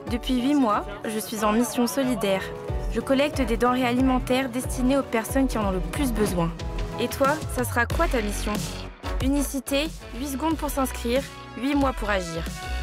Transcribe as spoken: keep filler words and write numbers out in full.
Depuis huit mois, je suis en mission solidaire. Je collecte des denrées alimentaires destinées aux personnes qui en ont le plus besoin. Et toi, ça sera quoi ta mission? Unicité, huit secondes pour s'inscrire, huit mois pour agir.